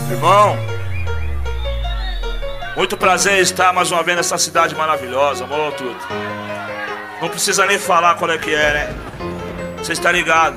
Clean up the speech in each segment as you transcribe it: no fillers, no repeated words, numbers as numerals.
Irmão, muito prazer em estar mais uma vez nessa cidade maravilhosa, amor, tudo. Não precisa nem falar qual é que é, né? Você está ligado?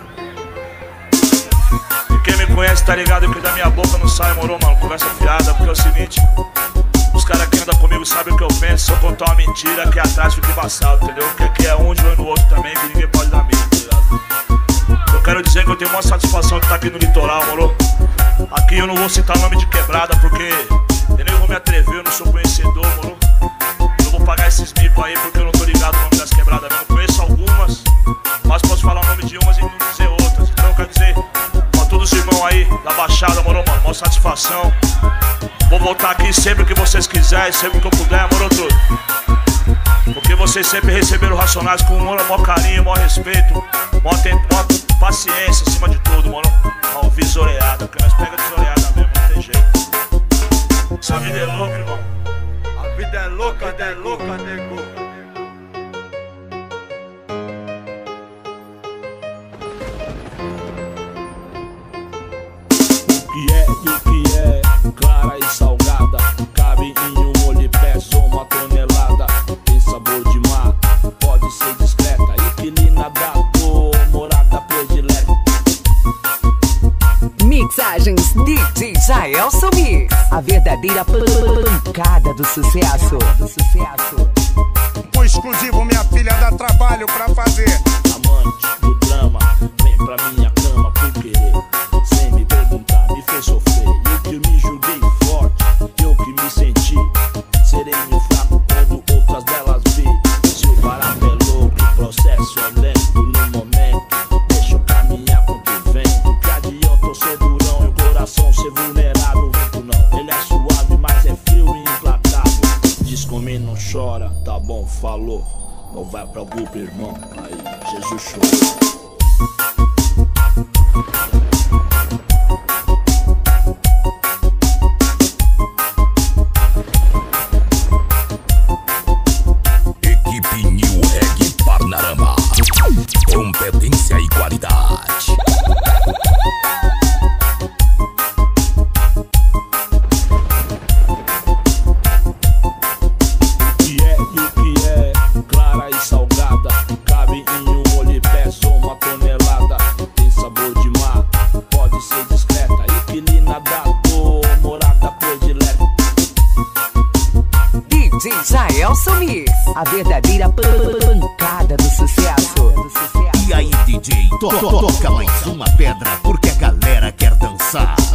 E quem me conhece tá ligado que da minha boca não sai, moro, mano, conversa fiada, porque é o seguinte, os caras que andam comigo sabem o que eu penso. Se eu contar uma mentira, aqui atrás fica embaçado, entendeu? O que é um de olho no outro também, que ninguém pode dar medo, tá ligado? Eu quero dizer que eu tenho uma satisfação de estar aqui no litoral, moro? Aqui eu não vou citar nome de quebrada, porque eu nem vou me atrever, eu não sou conhecedor, moro? Eu vou pagar esses micos aí, porque eu não tô ligado no nome das quebradas mesmo. Eu conheço algumas, mas posso falar o nome de umas e não dizer outras. Então eu quero dizer, pra todos os irmãos aí da Baixada, moro, mano? Maior satisfação. Vou voltar aqui sempre que vocês quiserem, sempre que eu puder, moro, tudo. Porque vocês sempre receberam Racionais com maior carinho, maior respeito, maior paciência acima de tudo, mano. Uma visoreada, porque nós pega visoreada mesmo, não tem jeito. Essa vida é louca, irmão. A vida é louca, nego. O que é, clara e salgada, cabe em um molho e pesa uma tonelada. Tem sabor de mar, pode ser discreta, inquilina da cor, morada predileta. Mixagens DJ Jaelson Mix, a verdadeira pancada do sucesso. Com exclusivo, minha filha dá trabalho pra fazer. Amante do drama, vem pra minha cama por querer, sem me perguntar, me fez sofrer. Eu que me julguei forte, eu que me senti sereno fraco quando outras delas vi. Se o barato é louco, o processo é lento no momento, deixa eu caminhar com que vem. O que adianta eu ser durão e o coração ser vulnerável? O vento não, ele é suave, mas é frio e implacável. Diz comigo, não chora, tá bom, falou. Não vai pra grupo, irmão, aí Jesus chorou. Equipe New Reg Parnarama, competência e qualidade. O que é, clara e salgada, cabe em um molho e pesa uma tonelada. Tem sabor de mar, pode ser discreta, inquilina da cor, morada predileta. DJ Jaelson Mix, a verdadeira pancada do sucesso. E aí, DJ, toca mais uma pedra porque a galera quer dançar.